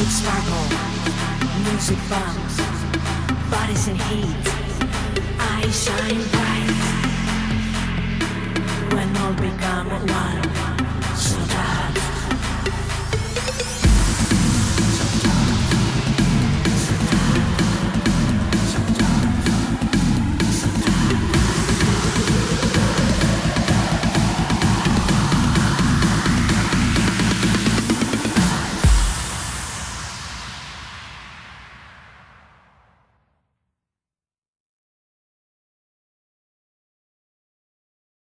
Lights sparkle, music bumps, bodies in heat, eyes shine bright. When all become one, so dark.